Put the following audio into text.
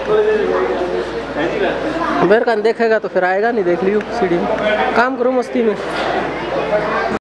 बेरकान देखेगा तो फिर आएगा नहीं, देख लियो सीढ़ी में। काम करो मस्ती में।